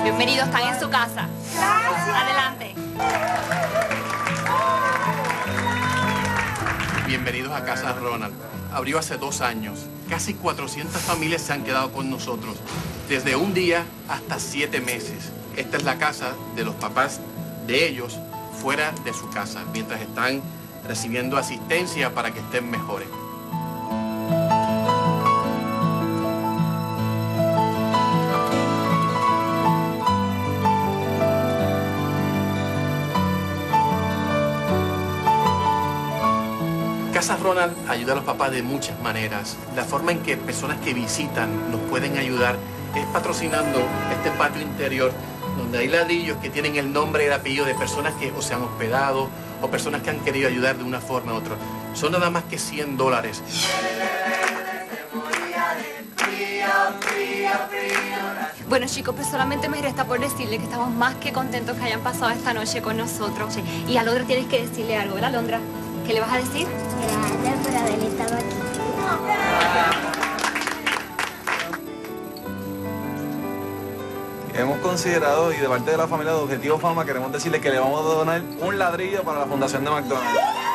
Bienvenidos, están en su casa. Gracias. Adelante. Bienvenidos a Casa Ronald. Abrió hace 2 años. Casi 400 familias se han quedado con nosotros, desde un día hasta 7 meses. Esta es la casa de los papás de ellos fuera de su casa, mientras están recibiendo asistencia para que estén mejores. Casa Ronald ayuda a los papás de muchas maneras. La forma en que personas que visitan nos pueden ayudar es patrocinando este patio interior donde hay ladrillos que tienen el nombre y el apellido de personas que o se han hospedado o personas que han querido ayudar de una forma u otra. Son nada más que $100. Bueno, chicos, pues solamente me resta por decirle que estamos más que contentos que hayan pasado esta noche con nosotros. Y a Londra tienes que decirle algo, ¿verdad, Londra? ¿Qué le vas a decir? Gracias por haber estado aquí. Hemos considerado, y de parte de la familia de Objetivo Fama, queremos decirle que le vamos a donar un ladrillo para la Fundación de McDonald's.